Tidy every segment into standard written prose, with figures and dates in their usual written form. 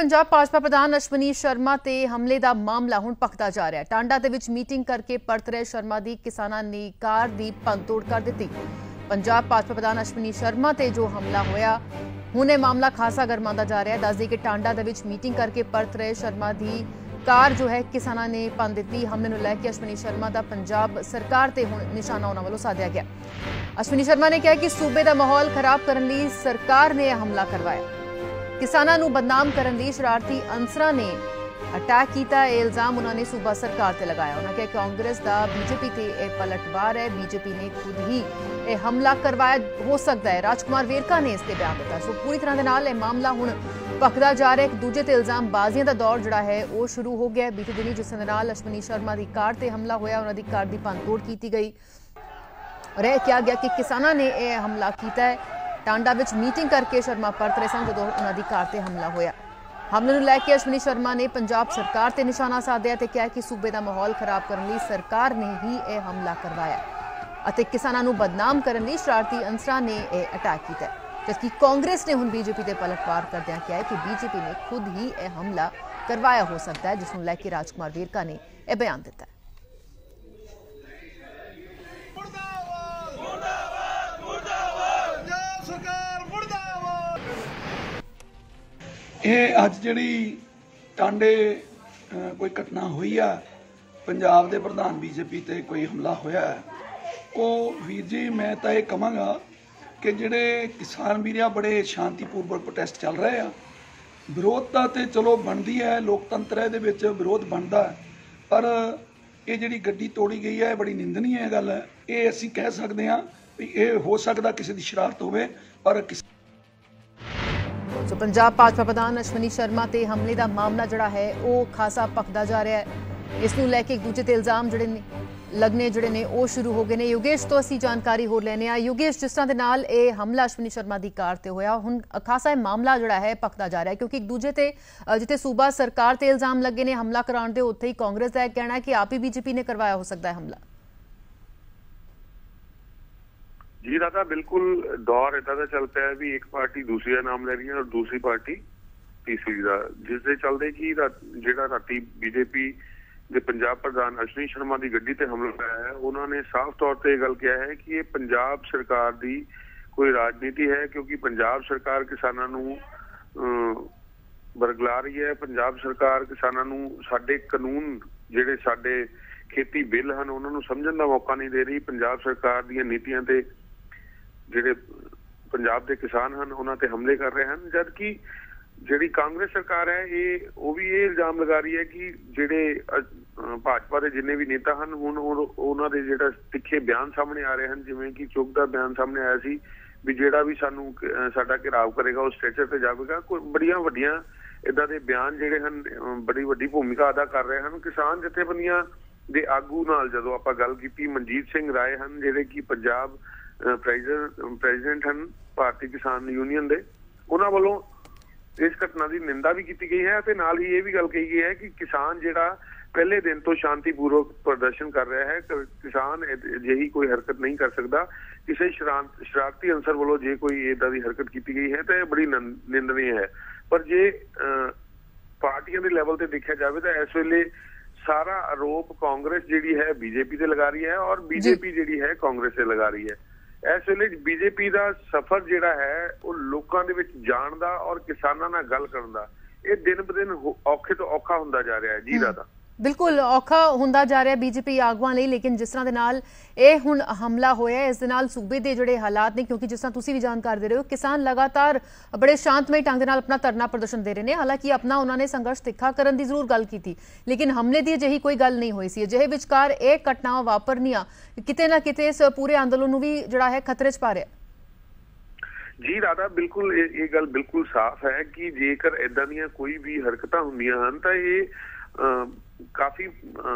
पंजाब भाजपा प्रधान अश्विनी शर्मा ते हमले का मामला हुण भखदा जा रहा है। टांडा दे विच मीटिंग करके परत रहे शर्मा दी किसानां ने कार दी भंनतोड़ कर दित्ती। पंजाब भाजपा प्रधान अश्विनी शर्मा ते जो हमला होया हुण यह मामला खासा गरमांदा जा रहा है। दस दी कि टांडा दे विच मीटिंग करके परत रहे शर्मा दी कार जो है किसानां ने भंन दित्ती। हमले नूं लैके अश्विनी शर्मा दा पंजाब सरकार ते हुण निशाना उन्हां वल्लों साधिया गया। अश्विनी शर्मा ने कहा कि सूबे दा माहौल खराब करन लई सरकार ने यह हमला करवाया। किसानां नूं बदनाम करन लई शरारती अंसरां ने अटैक किया। इल्जाम उन्होंने सूबा सरकार ते लगाया। उन्होंने कहा कांग्रेस दा बीजेपी ते यह पलटवार है। बीजेपी ने खुद ही यह हमला करवाया हो सकता है। राजकुमार वेरका ने इसके बयान दिता। सो पूरी तरह दे नाल यह मामला हुण भखदा जा रहा है। एक दूजे ते इल्जाम बाजियां दा दौर जिहड़ा है वो शुरू हो गया। बीते दिनी जिस दे नाल अश्विनी शर्मा की कार ते हमला होया, उन्हां दी कार दी भंनतोड़ की गई और यह कहा गया कि किसानां ने यह हमला किया है। टांडा विच मीटिंग करके शर्मा परत रहे सन जदों उन्हां दी कार ते हमला होया। हमले नूं लैके अश्विनी शर्मा ने पंजाब सरकार ते निशाना साधिया ते कहा कि सूबे दा माहौल खराब करन लई सरकार ने ही यह हमला करवाया अते किसानां नूं बदनाम करन लई शरारती अंसरां ने यह अटैक कीता। जबकि कांग्रेस ने हुण बीजेपी ते पलटवार करदिआं कहा है कि बीजेपी ने खुद ही यह हमला करवाया हो सकता है, जिस नूं लैके राजकुमार वेरका ने यह बयान दिता। ਇਹ ਅੱਜ ਜਿਹੜੀ ਟਾਂਡੇ ਕੋਈ ਘਟਨਾ ਹੋਈ ਆ, ਪੰਜਾਬ ਦੇ ਪ੍ਰਧਾਨ ਬੀਜੇਪੀ ਤੇ ਕੋਈ ਹਮਲਾ ਹੋਇਆ, ਉਹ ਵੀਰ ਜੀ ਮੈਂ ਤਾਂ ਇਹ ਕਹਾਂਗਾ ਕਿ ਜਿਹੜੇ ਕਿਸਾਨ ਵੀਰ ਆ ਬੜੇ ਸ਼ਾਂਤੀਪੂਰਵਕ ਪ੍ਰੋਟੈਸਟ ਚੱਲ ਰਹੇ ਆ। ਵਿਰੋਧਤਾ ਤੇ ਚਲੋ ਬਣਦੀ ਹੈ, ਲੋਕਤੰਤਰ ਹੈ, ਇਹਦੇ ਵਿੱਚ ਵਿਰੋਧ ਬਣਦਾ, ਪਰ ਇਹ ਜਿਹੜੀ ਗੱਡੀ ਤੋੜੀ ਗਈ ਹੈ ਇਹ ਬੜੀ ਨਿੰਦਨੀय ਹੈ ਗੱਲ ਹੈ। ਇਹ ਅਸੀਂ ਕਹਿ ਸਕਦੇ ਹਾਂ ਵੀ ਇਹ ਹੋ ਸਕਦਾ ਕਿਸੇ ਦੀ ਸ਼ਰਾਰਤ ਹੋਵੇ, ਪਰ सो पंजाब भाजपा प्रधान अश्विनी शर्मा ते हमले का मामला जिहड़ा है वो खासा भखदा जा रहा है। इस नूं लैके एक दूजे ते इल्जाम जिहड़े ने लगने जिहड़े ने वो शुरू हो गए ने। योगेश तो असीं जानकारी होर लैने आ। योगेश, जिस तरह दे नाल ये हमला अश्विनी शर्मा की कार ते होया, हुण खासा मामला जिहड़ा है भखदा जा रहा है, क्योंकि एक दूजे ते जिथे सूबा सरकार ते इल्जाम लगे ने हमला कराउण दे, उत्थे ही कांग्रेस का कहना है कि आप ही बीजेपी ने करवाया हो सकता है हमला। जी दादा, बिल्कुल दौर इदा का चल पाया भी एक पार्टी दूसरी का नाम ले रही है और दूसरी पार्टी तीसरी का, जिसके चलते कि जिहड़ा राती बीजेपी के पंजाब प्रधान अश्विनी शर्मा की गड्डी ते हमला कराया है, उन्होंने साफ तौर पर गल किया है कि ये पंजाब सरकार की कोई राजनीति है, क्योंकि पंजाब सरकार किसानों नूं बरगला रही है। पंजाब सरकार किसानों नूं साडे कानून जिहड़े साडे खेती बिल हैं उन्होंने समझण का मौका नहीं दे रही। पंजाब सरकार दी नीतियां ते ਜਿਹੜੇ ਪੰਜਾਬ ਦੇ ਕਿਸਾਨ ਹਨ ਉਹਨਾਂ ਤੇ ਹਮਲੇ ਕਰ ਰਹੇ ਹਨ, ਜਦਕਿ ਜਿਹੜੀ ਕਾਂਗਰਸ ਸਰਕਾਰ ਹੈ ਉਹ ਵੀ ਇਹ ਇਲਜ਼ਾਮ ਲਗਾ ਰਹੀ ਹੈ ਕਿ ਜਿਹੜੇ ਭਾਜਪਾ ਦੇ ਜਿੰਨੇ ਵੀ ਨੇਤਾ ਹਨ ਹੁਣ ਉਹਨਾਂ ਦੇ ਜਿਹੜਾ ਤਿੱਖੇ ਬਿਆਨ ਸਾਹਮਣੇ ਆ ਰਹੇ ਹਨ, ਜਿਵੇਂ ਕਿ ਚੁੱਕ ਦਾ ਬਿਆਨ ਸਾਹਮਣੇ ਆਇਆ ਸੀ ਵੀ ਜਿਹੜਾ ਵੀ ਸਾਨੂੰ ਸਾਡਾ ਘਿਰਾਵ ਕਰੇਗਾ ਉਹ ਸਟ੍ਰੈਚਰ ਤੇ ਜਾਵੇਗਾ। ਕੋਈ ਬੜੀਆਂ ਵੱਡੀਆਂ ਇਦਾਂ ਦੇ ਬਿਆਨ ਜਿਹੜੇ ਹਨ ਬੜੀ ਵੱਡੀ ਭੂਮਿਕਾ ਅਦਾ ਕਰ ਰਹੇ ਹਨ। ਕਿਸਾਨ ਜਥੇਬੰਦੀਆਂ ਦੇ ਆਗੂ ਨਾਲ ਜਦੋਂ ਆਪਾਂ ਗੱਲ ਕੀਤੀ, ਮਨਜੀਤ ਸਿੰਘ ਰਾਏ ਹਨ ਜਿਹੜੇ ਕਿ ਪੰਜਾਬ ਪ੍ਰੈਜ਼ੀਡੈਂਟ ਹਨ ਭਾਰਤੀ ਕਿਸਾਨ ਯੂਨੀਅਨ ਦੇ, ਉਹਨਾਂ ਵੱਲੋਂ ਇਸ ਘਟਨਾ ਦੀ ਨਿੰਦਾ ਵੀ ਕੀਤੀ ਗਈ ਹੈ ਤੇ ਨਾਲ ਹੀ ਇਹ ਵੀ ਗੱਲ ਕਹੀ ਗਈ ਹੈ ਕਿ ਕਿਸਾਨ ਜਿਹੜਾ ਪਹਿਲੇ ਦਿਨ ਤੋਂ ਸ਼ਾਂਤੀਪੂਰਵਕ ਪ੍ਰਦਰਸ਼ਨ ਕਰ ਰਿਹਾ ਹੈ, ਕਿਸਾਨ ਅਜਿਹੀ ਕੋਈ ਹਰਕਤ ਨਹੀਂ ਕਰ ਸਕਦਾ। ਕਿਸੇ ਸ਼ਰਾਰਤੀ ਅੰਸਰ ਵੱਲੋਂ ਜੇ ਕੋਈ ਏਦਾਂ ਦੀ ਹਰਕਤ ਕੀਤੀ ਗਈ ਹੈ ਤਾਂ ਇਹ ਬੜੀ ਨਿੰਦਨੀय ਹੈ। ਪਰ ਜੇ ਪਾਰਟੀਆਂ ਦੇ ਲੈਵਲ ਤੇ ਦੇਖਿਆ ਜਾਵੇ ਤਾਂ ਇਸ ਵੇਲੇ ਸਾਰਾ ਆਰੋਪ ਕਾਂਗਰਸ ਜਿਹੜੀ ਹੈ बीजेपी ਤੇ ਲਗਾ ਰਹੀ ਹੈ ਔਰ बीजेपी ਜਿਹੜੀ ਹੈ ਕਾਂਗਰਸ ਤੇ ਲਗਾ ਰਹੀ ਹੈ। ਇਸ ਵੇਲੇ बीजेपी ਦਾ ਸਫ਼ਰ ਜਿਹੜਾ ਹੈ ਉਹ ਲੋਕਾਂ ਦੇ ਵਿੱਚ ਜਾਣ ਦਾ ਔਰ ਕਿਸਾਨਾਂ ਨਾਲ ਗੱਲ ਕਰਨ ਦਾ ਇਹ ਦਿਨ ਬ ਦਿਨ ਔਖੇ ਤੋਂ ਔਖਾ ਹੁੰਦਾ ਜਾ ਰਿਹਾ ਹੈ। ਜੀ ਦਾਦਾ, बिल्कुल औखा हुंदा जा रहा बीजेपी आगुआं लई, लेकिन जिस तरह दे नाल ये हुण हमला होया इस दे नाल सूबे दे जिहड़े हालात ने, क्योंकि जिस तरह तुसीं भी जानकार दे रहे हो, किसान लगातार बड़े शांतमई ढंग दे नाल अपना धरना प्रदर्शन दे रहे हैं। हालांकि अपना उन्होंने संघर्ष तिखा करन दी जरूर गल कीती, लेकिन हमले दी अजिही कोई गल नहीं होई सी। अजिहे विचकार ये घटनावां वापरनियां किते ना किते इस पूरे अंदोलन नूं भी जिहड़ा है खतरे च पा रहा। जी दादा, बिल्कुल ये गल बिल्कुल साफ है कि जेकर इदां दीयां कोई भी हरकतां हुंदियां हन तां ये काफी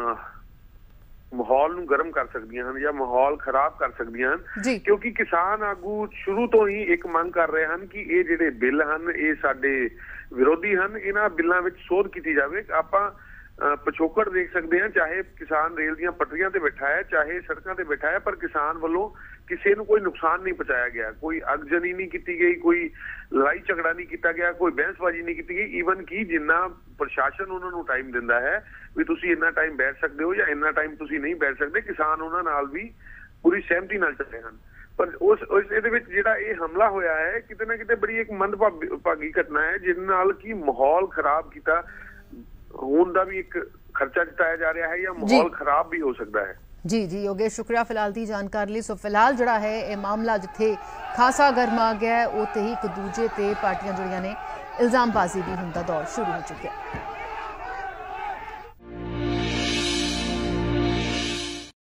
माहौल ਨੂੰ ਗਰਮ ਕਰ ਸਕਦੀਆਂ ਹਨ ਜਾਂ ਮਾਹੌਲ ਖਰਾਬ ਕਰ ਸਕਦੀਆਂ ਹਨ, ਕਿਉਂਕਿ ਕਿਸਾਨ ਆਗੂ ਸ਼ੁਰੂ ਤੋਂ ਹੀ ਇੱਕ ਮੰਗ ਕਰ ਰਹੇ ਹਨ ਕਿ ਇਹ ਜਿਹੜੇ ਬਿੱਲ ਹਨ ਇਹ ਸਾਡੇ ਵਿਰੋਧੀ ਹਨ, ਇਹਨਾਂ ਬਿੱਲਾਂ ਵਿੱਚ ਸੋਧ ਕੀਤੀ ਜਾਵੇ। ਆਪਾਂ ਪਿਛੋਕੜ ਦੇਖ ਸਕਦੇ ਹਾਂ। ਚਾਹੇ ਕਿਸਾਨ ਰੇਲ ਦੀਆਂ ਪਟਰੀਆਂ ਤੇ ਬੈਠਾ ਹੈ, ਚਾਹੇ ਸੜਕਾਂ ਤੇ ਬੈਠਾ ਹੈ, ਪਰ ਕਿਸਾਨ ਵੱਲੋਂ ਕਿਸੇ ਨੂੰ ਕੋਈ ਨੁਕਸਾਨ ਨਹੀਂ ਪਹੁੰਚਾਇਆ ਗਿਆ, ਕੋਈ ਅਗਜਨੀ ਨਹੀਂ ਕੀਤੀ ਗਈ, ਕੋਈ ਲੜਾਈ ਝਗੜਾ ਨਹੀਂ ਕੀਤਾ ਗਿਆ, ਕੋਈ ਬਹਿਸਬਾਜ਼ੀ ਨਹੀਂ ਕੀਤੀ ਗਈ। ਈਵਨ ਕਿ ਜਿੰਨਾ ਪ੍ਰਸ਼ਾਸਨ ਉਹਨਾਂ ਨੂੰ ਟਾਈਮ ਦਿੰਦਾ ਹੈ ਵੀ ਤੁਸੀਂ ਇੰਨਾ ਟਾਈਮ ਬੈਠ ਸਕਦੇ ਹੋ ਜਾਂ ਇੰਨਾ ਟਾਈਮ ਤੁਸੀਂ ਨਹੀਂ ਬੈਠ ਸਕਦੇ, ਕਿਸਾਨ ਉਹਨਾਂ ਨਾਲ ਵੀ ਪੂਰੀ ਸਹਿਮਤੀ ਨਾਲ ਚੱਲੇ ਹਨ। ਪਰ ਉਸ ਇਹਦੇ ਵਿੱਚ ਜਿਹੜਾ ਇਹ ਹਮਲਾ ਹੋਇਆ ਹੈ ਕਿਤੇ ਨਾ ਕਿਤੇ ਬੜੀ ਇੱਕ ਮੰਦਭਾਗੀ ਘਟਨਾ ਹੈ, ਜਿਹਦੇ ਨਾਲ ਕਿ ਮਾਹੌਲ ਖਰਾਬ ਕੀਤਾ ਹੋਣ ਦਾ ਵੀ ਇੱਕ ਖਰਚਾ ਜਤਾਇਆ ਜਾ ਰਿਹਾ ਹੈ ਜਾਂ ਮਾਹੌਲ ਖਰਾਬ ਵੀ ਹੋ ਸਕਦਾ ਹੈ। जी जी योगेश शुक्रिया फिलहाल की जानकारी लिए। सो फिलहाल जोड़ा है ये मामला जिथे खासा गर्मा गया है उत्थे ही एक दूजे ते पार्टियां जोड़ियां ने इल्जामबाजी भी होने का दौर शुरू हो चुका है।